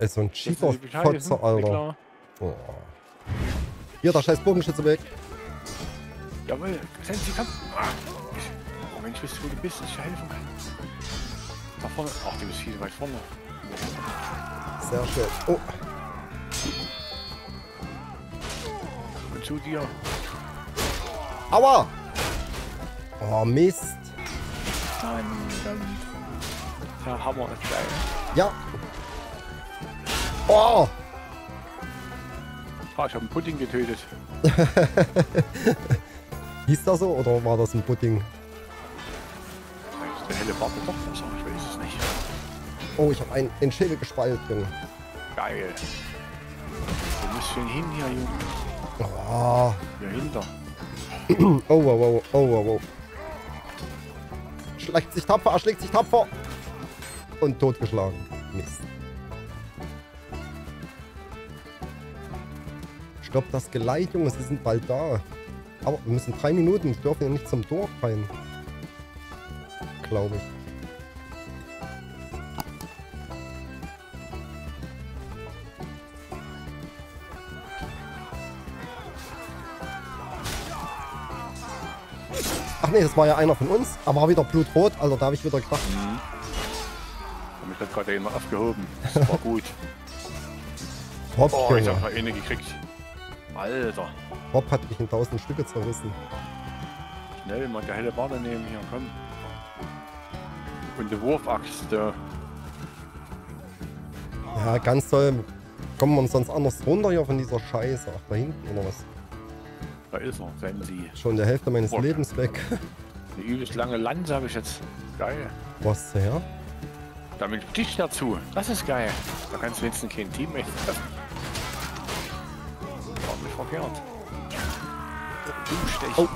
Ey, so ein Cheater-Fotzer, Alter. Oh. Hier, der scheiß Bogenschütze weg. Jawohl, Sensi, komm. Oh Mensch, wisst du, wo du bist, dass ich dir helfen kann. Da vorne. Ach, du bist viel weit vorne. Sehr schön. Oh. Und zu dir. Aua! Oh, Mist. Nein, der Hammer ist geil. Ja. Oh! Ah, ich habe einen Pudding getötet. Hieß das so oder war das ein Pudding? Ist der helle Bart doch besser? Ich weiß es nicht. Oh, ich habe einen Schädel gespalten. Geil. Wo müsst ihr denn hin hier, Junge? Oh. Hier hinter. Oh, wow, wow, oh, wow, wow. Schlägt sich tapfer, erschlägt sich tapfer. Und totgeschlagen. Mist. Stopp das Geleit, Junge, sie sind bald da. Aber wir müssen 3 Minuten, wir dürfen ja nicht zum Dorf rein. Glaube ich. Ach nee, das war ja einer von uns, aber war wieder blutrot, also da habe ich wieder gedacht. Hab mich gerade eben aufgehoben. Das war gut. Hopp, Oh, ich Junge. hab mal eine gekriegt. Alter. Hopp hat mich in 1000 Stücke zerrissen. Schnell mal der helle Bade nehmen hier, komm. Und die Wurfaxt, der. Ja, ganz toll. Kommen wir uns sonst anders runter hier von dieser Scheiße. Ach, da hinten oder was? Da ist er, Sensi. Schon der Hälfte meines Oh. Lebens weg. Eine übelst lange Lanze habe ich jetzt. Geil. Was her? Damit Stich dazu. Das ist geil. Da kannst du wenigstens kein Teammate treffen. War nicht verkehrt. Du Stech. Oh.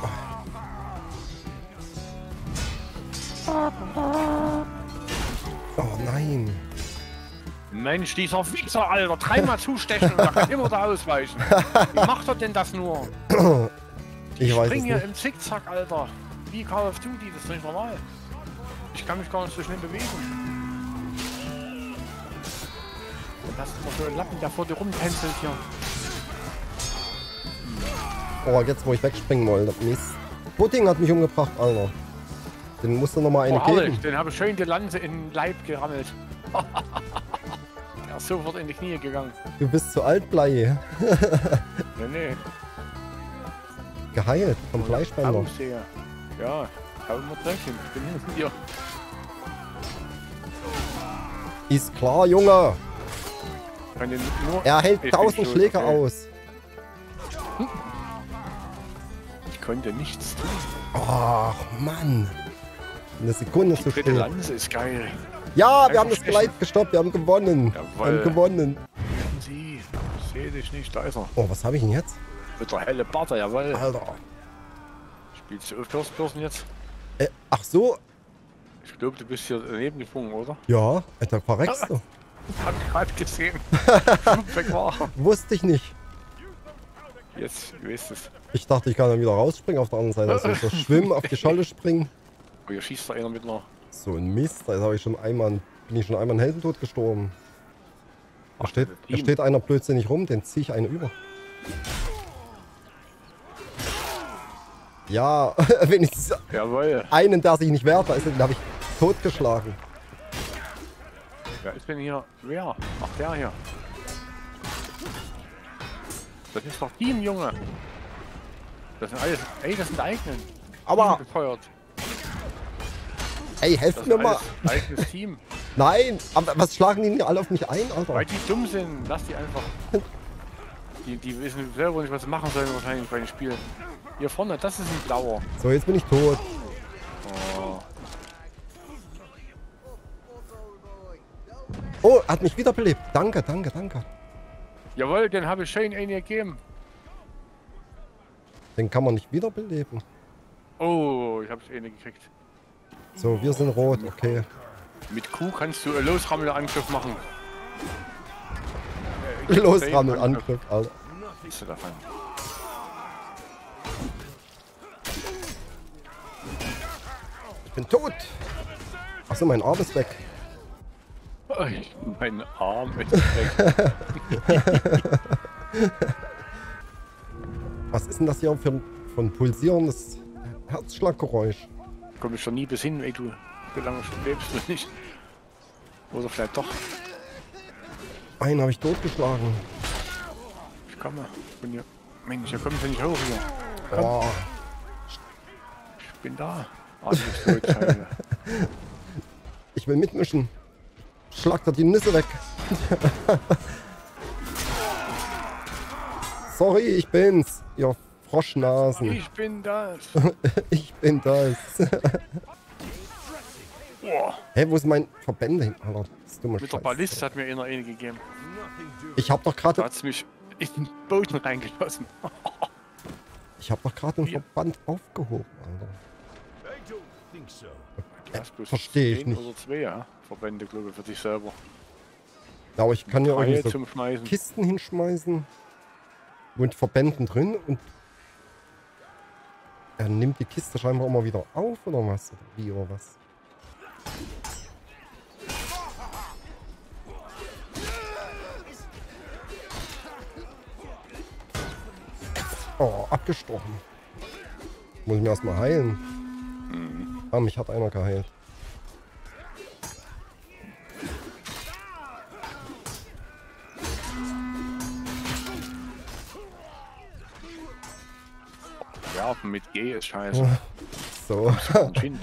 Oh nein. Mensch, dieser Wichser, Alter. Dreimal zustechen und da kann immer da ausweichen. Wie macht er denn das nur? Ich weiß es Spring hier nicht. im Zickzack, Alter. Wie Call of Duty, das ist nicht normal. Ich kann mich gar nicht so schnell bewegen. Und das ist immer so ein Lappen, der vor dir rumtänzelt hier. Oh, jetzt wo ich wegspringen wollte. Mist. Pudding hat mich umgebracht, Alter. Den musst du noch mal eine Oh, herrlich, geben. den habe ich schön die Lanze in den Leib gerammelt. Er ist sofort in die Knie gegangen. Du bist zu alt, Blei. Nee. Geheilt vom Fleischbänder. Ausseher. Ja, kaum mal Tröpfchen. Ich bin hinter dir. Ist klar, Junge. Kann den nur Er hält Ich bin 1000 schuld, Schläge okay. aus. Ich konnte nichts tun. Ach, Mann. Eine Sekunde zu Dritte spät. Lanze ist geil. Ja, wir haben das Einfach Geleit gestoppt. Wir haben gewonnen. Wir Jawohl. haben gewonnen. Sie, ich sehe dich nicht, da ist er. Oh, was habe ich denn jetzt? Mit der helle Barte, jawohl. Alter. Spielst du First Person jetzt? Ach so. Ich glaube, du bist hier daneben gesprungen, oder? Ja, da verreckst du. Hab ich gerade gesehen. Weg war er. Wusste ich nicht. Jetzt, du weißt es. Ich dachte, ich kann dann wieder rausspringen auf der anderen Seite. Also so schwimmen, auf die Scholle springen. Oh, hier schießt da einer mit einer. So ein Mist. Da bin ich schon einmal einen Heldentod gestorben. Da steht einer blödsinnig rum, den ziehe ich einen über. Ja, wenigstens Jawohl. einen, der sich nicht wehrt, den habe ich totgeschlagen. Wer ist denn hier? Wer? Ach, der hier. Das ist doch Team, Junge. Das sind alles. Ey, das sind eigenen. Aber, Gefeuert. ey, Das helft ist mir mal. alles eigenes Team. Nein, aber was schlagen die denn alle auf mich ein, Alter? Weil die dumm sind. Lass die einfach. Die wissen selber nicht, was sie machen sollen wahrscheinlich bei den Spielen. Hier vorne, das ist ein blauer. So, jetzt bin ich tot. Oh. Oh, hat mich wiederbelebt. Danke, danke, danke. Jawohl, den habe ich schön einen gegeben. Den kann man nicht wiederbeleben. Oh, ich habe eine gekriegt. So, wir sind rot, okay. Mit Q kannst du Losrammelangriff machen. Losrammelangriff, Alter. Siehst du davon? Ich bin tot. Achso, mein Arm ist weg. Mein Arm ist weg. Was ist denn das hier für ein pulsierendes Herzschlaggeräusch? Komm ich schon nie bis hin, ey, du. So lange lebst du nicht. Oder vielleicht doch. Einen habe ich totgeschlagen. Ich komme. Von hier. Mensch, da kommst du nicht hoch hier. Komm. Oh. Ich bin da. Ah, du bist tot, Scheiße. Ich will mitmischen. Schlag da die Nüsse weg. Sorry, ich bin's. Ihr Froschnasen. Ich bin das. Ich bin das. Boah. Hey, wo ist mein Verbände hin? Alter, das ist dumme Mit der Scheiße. Ballist hat mir einer eine gegeben. Ich hab doch Da gerade... hat's mich in den Boden reingeschossen. Ich hab doch gerade den Hier. Verband aufgehoben, Alter. Du hast bloß Versteh ich 10 nicht. oder 2, ja? Verbände, glaube ich, für dich selber. Ja, aber ich kann ja Reihe irgendwie so zum Schmeißen. Kisten hinschmeißen. Mit Verbänden drin und... Er nimmt die Kiste scheinbar immer wieder auf, oder was? Oder wie, oder was? Oh, abgestochen. Muss ich mir erstmal heilen. Ah, mich hat einer geheilt. Werfen mit G ist scheiße. So. Ein Schind.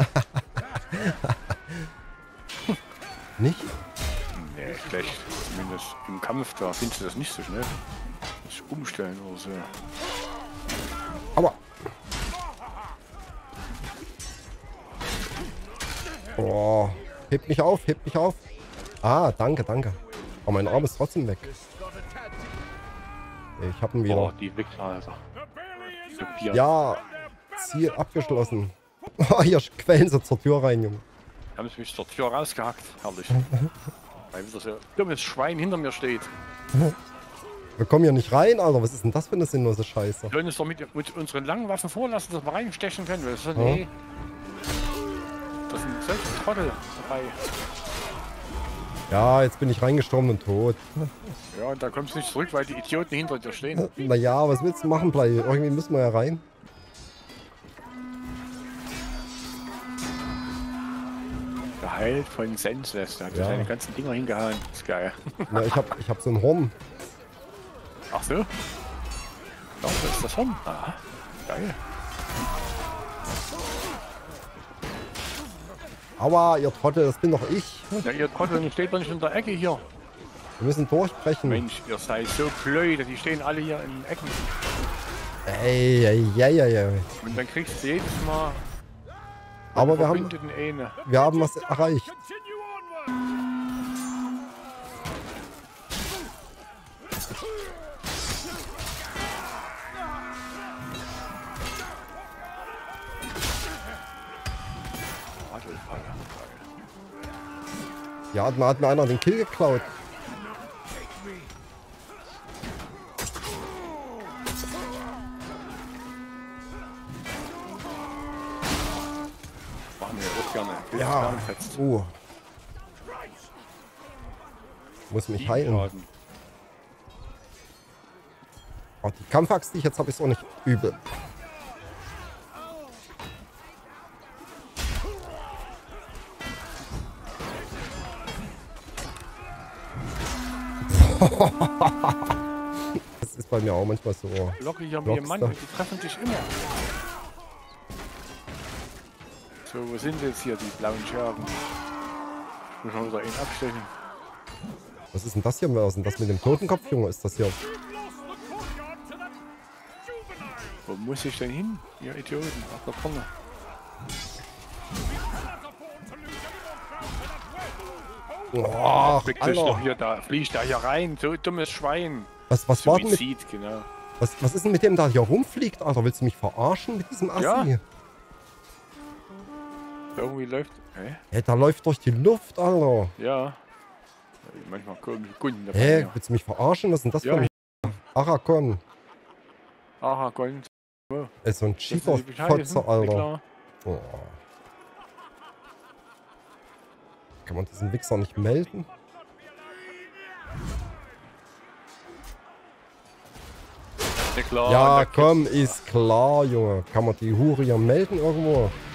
Nicht? Nee, schlecht. Zumindest im Kampf, da findest du das nicht so schnell. Das umstellen oder so. Aber. Oh. Hebt mich auf, hebt mich auf. Ah, danke, danke. Aber mein Arm ist trotzdem weg. Ich hab ihn wieder. Boah, die Wichser, Alter. So, Ja, Ziel abgeschlossen. Oh, hier quellen sie zur Tür rein, Junge. haben sie mich zur Tür rausgehackt. Herrlich. Weil wieder so ein dummes Schwein hinter mir steht. Wir kommen hier nicht rein, Alter. Was ist denn das für eine sinnlose Scheiße? Wir sollen uns doch mit unseren langen Waffen vorlassen, dass wir reinstechen können. Das ist so, nee. Das sind solche Trottel dabei. Ja, jetzt bin ich reingestorben und tot. Ja, und da kommst du nicht zurück, weil die Idioten hinter dir stehen. Naja, was willst du machen, Blei? Irgendwie müssen wir ja rein. Geheilt von Senseless. Da hat er Ja. seine ganzen Dinger hingehauen. Das ist geil. Na, ich hab so ein Horn. Ach so. Ja, das ist das Horn. Aha. Geil. Aua, ihr Trottel, das bin doch ich. Ja, ihr Trottel steht doch nicht in der Ecke hier. Wir müssen durchbrechen. Mensch, ihr seid so blöd. Die stehen alle hier in den Ecken. Ey, ey, ey, ey, ey. Und dann kriegst du jedes Mal Aber wir verbündeten eine. haben was erreicht. Ja, hat mir einer den Kill geklaut. Machen wir auch gerne. Ja. Muss mich heilen. Oh, die Kampfaxt, die ich jetzt habe, ist auch nicht übel. Das ist bei mir auch manchmal so. Locke hier mit dem Mann, Rockstar. die treffen dich immer. So, wo sind jetzt hier die blauen Scherben? Ich muss mal wieder einen abstechen. Was ist denn das hier? Was ist denn das mit dem Totenkopf, Junge? Ist das hier? Wo muss ich denn hin, ihr Idioten? Ach, da vorne. Oh, Kriegt sich doch Alter. hier, da fliegt er hier rein, so dummes Schwein. Was war denn mit, Suizid, genau. was ist denn mit dem, da hier rumfliegt, Alter? Willst du mich verarschen mit diesem Assi? Ja. Irgendwie läuft. Hä? Hey, da läuft durch die Luft, Alter. Ja. Manchmal komische Kunden dabei. Hä, Ja. willst du mich verarschen? Was ist denn das Ja. für ein Aragorn? Aha, Gold. Ey, so ein Das ist die Bescheid, Cheater-Fotzer, ist Alter. klar. Oh. Kann man diesen Wichser nicht melden? Ja, klar, Ja, komm, ist klar, Junge. Kann man die Hure hier melden irgendwo?